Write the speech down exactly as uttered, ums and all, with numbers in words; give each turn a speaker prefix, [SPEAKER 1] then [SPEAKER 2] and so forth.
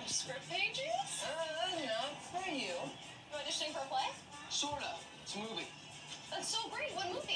[SPEAKER 1] script pages?
[SPEAKER 2] Uh, not for you.
[SPEAKER 1] You auditioning for a play?
[SPEAKER 2] Sorta. It's a movie.
[SPEAKER 1] That's so great. What movie?